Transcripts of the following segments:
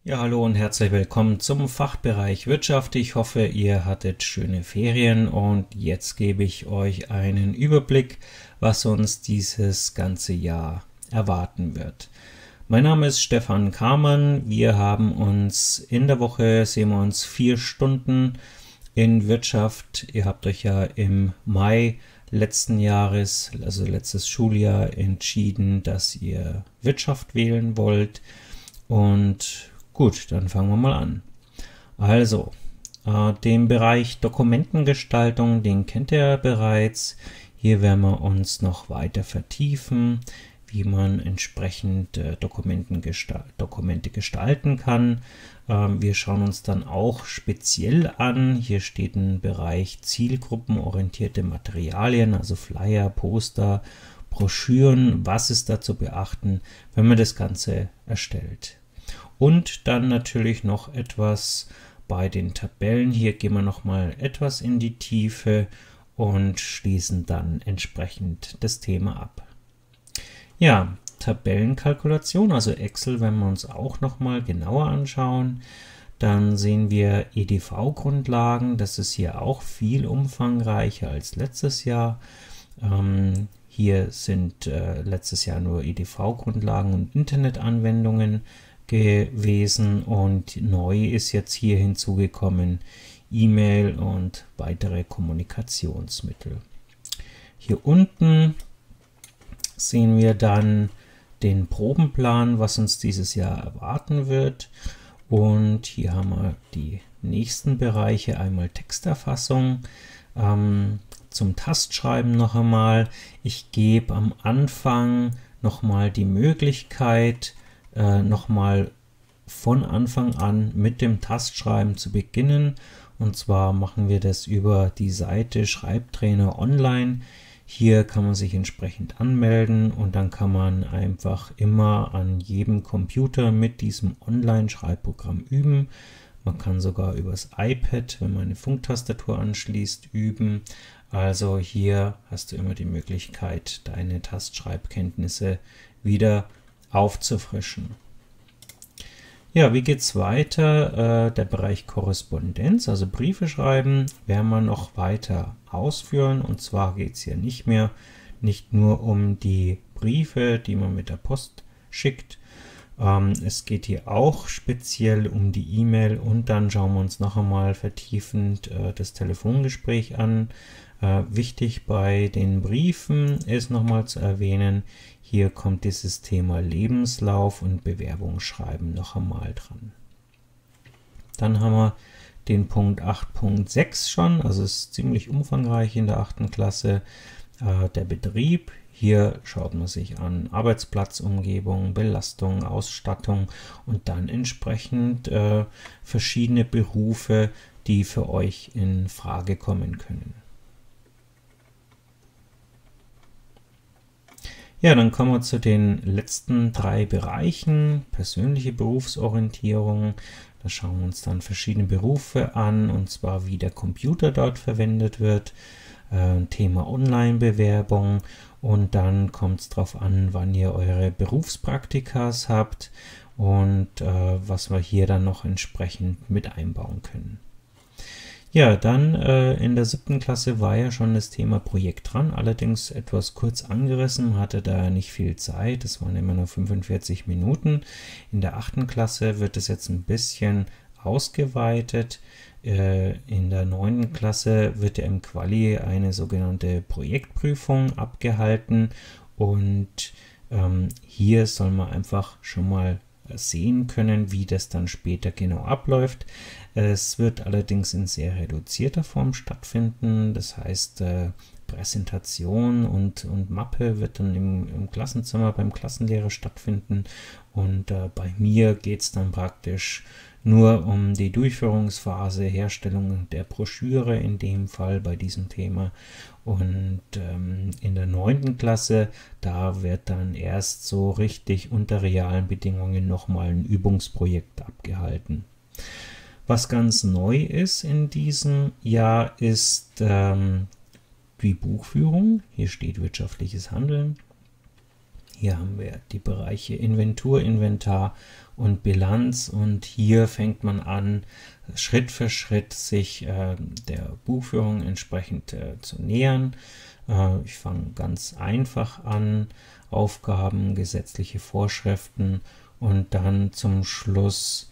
Ja, hallo und herzlich willkommen zum Fachbereich Wirtschaft. Ich hoffe, ihr hattet schöne Ferien und jetzt gebe ich euch einen Überblick, was uns dieses ganze Jahr erwarten wird. Mein Name ist Stefan Kamann. Wir haben uns in der Woche, sehen wir uns 4 Stunden in Wirtschaft. Ihr habt euch ja im Mai letzten Jahres, also letztes Schuljahr, entschieden, dass ihr Wirtschaft wählen wollt. Und gut, dann fangen wir mal an. Also, den Bereich Dokumentengestaltung, den kennt ihr bereits. Hier werden wir uns noch weiter vertiefen, wie man entsprechend Dokumente gestalten kann. Wir schauen uns dann auch speziell an, hier steht ein Bereich zielgruppenorientierte Materialien, also Flyer, Poster, Broschüren, was ist da zu beachten, wenn man das Ganze erstellt. Und dann natürlich noch etwas bei den Tabellen. Hier gehen wir noch mal etwas in die Tiefe und schließen dann entsprechend das Thema ab. Ja, Tabellenkalkulation, also Excel, wenn wir uns auch noch mal genauer anschauen. Dann sehen wir EDV-Grundlagen. Das ist hier auch viel umfangreicher als letztes Jahr. Hier sind letztes Jahr nur EDV-Grundlagen und Internetanwendungen gewesen und neu ist jetzt hier hinzugekommen E-Mail und weitere Kommunikationsmittel. Hier unten sehen wir dann den Probenplan, was uns dieses Jahr erwarten wird, und hier haben wir die nächsten Bereiche, einmal Texterfassung, zum Tastschreiben noch einmal. Ich gebe am Anfang noch mal die Möglichkeit, nochmal von Anfang an mit dem Tastschreiben zu beginnen, und zwar machen wir das über die Seite Schreibtrainer Online. Hier kann man sich entsprechend anmelden und dann kann man einfach immer an jedem Computer mit diesem Online-Schreibprogramm üben. Man kann sogar übers iPad, wenn man eine Funktastatur anschließt, üben. Also hier hast du immer die Möglichkeit, deine Tastschreibkenntnisse wieder aufzufrischen. Ja, wie geht es weiter? Der Bereich Korrespondenz, also Briefe schreiben, werden wir noch weiter ausführen. Und zwar geht es hier nicht nur um die Briefe, die man mit der Post schickt. Es geht hier auch speziell um die E-Mail, und dann schauen wir uns noch einmal vertiefend das Telefongespräch an. Wichtig bei den Briefen ist nochmal zu erwähnen, hier kommt dieses Thema Lebenslauf und Bewerbungsschreiben noch einmal dran. Dann haben wir den Punkt 8.6 schon, also es ist ziemlich umfangreich in der 8. Klasse, der Betrieb. Hier schaut man sich an Arbeitsplatzumgebung, Belastung, Ausstattung und dann entsprechend verschiedene Berufe, die für euch in Frage kommen können. Ja, dann kommen wir zu den letzten 3 Bereichen. Persönliche Berufsorientierung. Da schauen wir uns dann verschiedene Berufe an, und zwar wie der Computer dort verwendet wird. Thema Online-Bewerbung, und dann kommt es darauf an, wann ihr eure Berufspraktikas habt und was wir hier dann noch entsprechend mit einbauen können. Ja, dann in der 7. Klasse war ja schon das Thema Projekt dran, allerdings etwas kurz angerissen, man hatte da nicht viel Zeit, es waren immer nur 45 Minuten. In der 8. Klasse wird es jetzt ein bisschen ausgeweitet. In der 9. Klasse wird ja im Quali eine sogenannte Projektprüfung abgehalten, und hier soll man einfach schon mal sehen können, wie das dann später genau abläuft. Es wird allerdings in sehr reduzierter Form stattfinden, das heißt Präsentation und Mappe wird dann im Klassenzimmer beim Klassenlehrer stattfinden, und bei mir geht es dann praktisch nur um die Durchführungsphase, Herstellung der Broschüre in dem Fall bei diesem Thema. Und in der 9. Klasse, da wird dann erst so richtig unter realen Bedingungen nochmal ein Übungsprojekt abgehalten. Was ganz neu ist in diesem Jahr, ist die Buchführung. Hier steht wirtschaftliches Handeln. Hier haben wir die Bereiche Inventur, Inventar und Bilanz, und hier fängt man an, Schritt für Schritt sich der Buchführung entsprechend zu nähern. Ich fange ganz einfach an, Aufgaben, gesetzliche Vorschriften und dann zum Schluss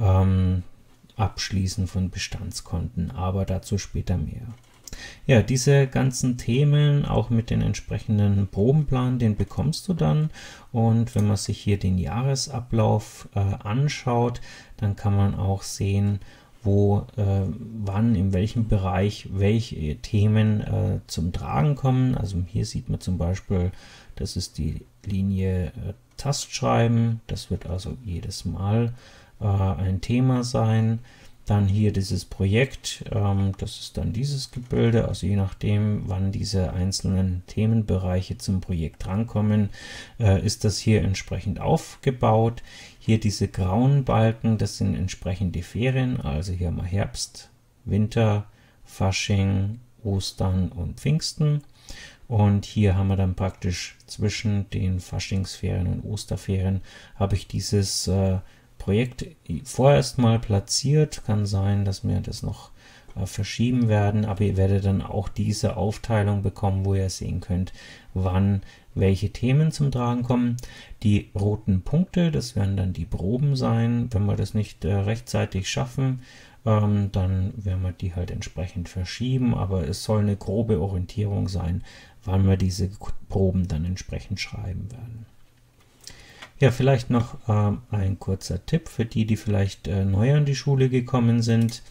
Abschließen von Bestandskonten, aber dazu später mehr. Ja, diese ganzen Themen, auch mit den entsprechenden Probenplan, den bekommst du dann, und wenn man sich hier den Jahresablauf anschaut, dann kann man auch sehen, wo, wann, in welchem Bereich welche Themen zum Tragen kommen. Also hier sieht man zum Beispiel, das ist die Linie Tastschreiben, das wird also jedes Mal ein Thema sein. Dann hier dieses Projekt, das ist dann dieses Gebilde, also je nachdem, wann diese einzelnen Themenbereiche zum Projekt rankommen, ist das hier entsprechend aufgebaut. Hier diese grauen Balken, das sind entsprechend die Ferien, also hier haben wir Herbst, Winter, Fasching, Ostern und Pfingsten. Und hier haben wir dann praktisch zwischen den Faschingsferien und Osterferien habe ich dieses Projekt vorerst mal platziert. Kann sein, dass wir das noch verschieben werden, aber ihr werdet dann auch diese Aufteilung bekommen, wo ihr sehen könnt, wann welche Themen zum Tragen kommen. Die roten Punkte, das werden dann die Proben sein. Wenn wir das nicht rechtzeitig schaffen, dann werden wir die halt entsprechend verschieben, aber es soll eine grobe Orientierung sein, wann wir diese Proben dann entsprechend schreiben werden. Ja, vielleicht noch ein kurzer Tipp für die, die vielleicht neu an die Schule gekommen sind.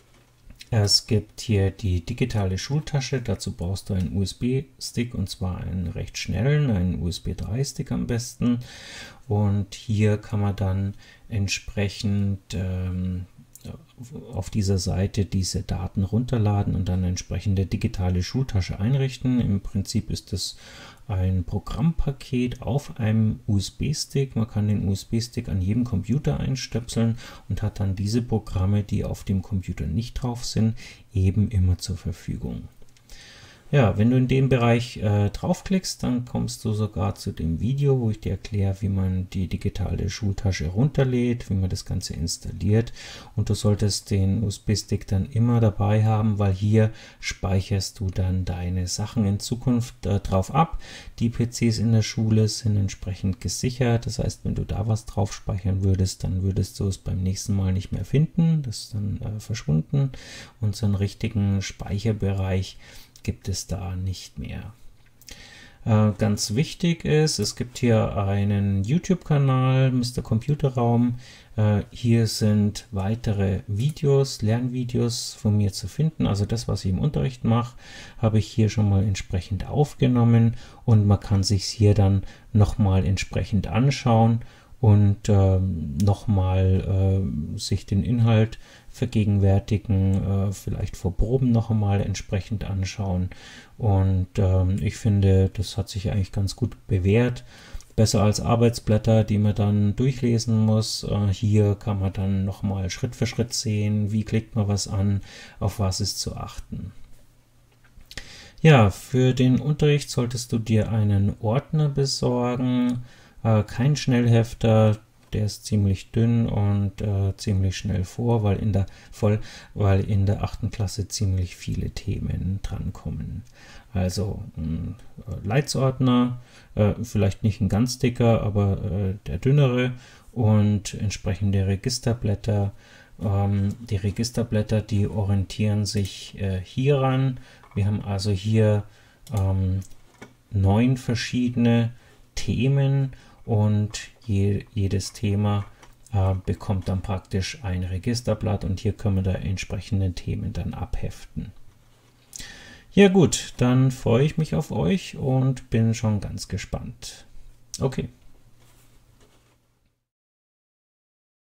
Es gibt hier die digitale Schultasche, dazu brauchst du einen USB-Stick, und zwar einen recht schnellen, einen USB 3-Stick am besten. Und hier kann man dann entsprechend auf dieser Seite diese Daten runterladen und dann entsprechende digitale Schultasche einrichten. Im Prinzip ist es ein Programmpaket auf einem USB-Stick. Man kann den USB-Stick an jedem Computer einstöpseln und hat dann diese Programme, die auf dem Computer nicht drauf sind, eben immer zur Verfügung. Ja, wenn du in dem Bereich draufklickst, dann kommst du sogar zu dem Video, wo ich dir erkläre, wie man die digitale Schultasche runterlädt, wie man das Ganze installiert, und du solltest den USB-Stick dann immer dabei haben, weil hier speicherst du dann deine Sachen in Zukunft drauf ab. Die PCs in der Schule sind entsprechend gesichert, das heißt, wenn du da was drauf speichern würdest, dann würdest du es beim nächsten Mal nicht mehr finden, das ist dann verschwunden, und so einen richtigen Speicherbereich gibt es da nicht mehr. Ganz wichtig ist, es gibt hier einen YouTube-Kanal, Mr. Computerraum. Hier sind weitere Videos, Lernvideos von mir zu finden. Also das, was ich im Unterricht mache, habe ich hier schon mal entsprechend aufgenommen, und man kann sich hier dann nochmal entsprechend anschauen und nochmal sich den Inhalt vergegenwärtigen, vielleicht vor Proben noch einmal entsprechend anschauen, und ich finde, das hat sich eigentlich ganz gut bewährt. Besser als Arbeitsblätter, die man dann durchlesen muss. Hier kann man dann nochmal Schritt für Schritt sehen, wie klickt man was an, auf was ist zu achten. Ja, für den Unterricht solltest du dir einen Ordner besorgen, kein Schnellhefter, der ist ziemlich dünn und ziemlich schnell weil in der 8. Klasse ziemlich viele Themen drankommen. Also ein Leitsordner, vielleicht nicht ein ganz dicker, aber der dünnere, und entsprechende Registerblätter. Die Registerblätter, die orientieren sich hieran. Wir haben also hier 9 verschiedene Themen, und jedes Thema bekommt dann praktisch ein Registerblatt, und hier können wir da entsprechende Themen dann abheften. Ja gut, dann freue ich mich auf euch und bin schon ganz gespannt. Okay.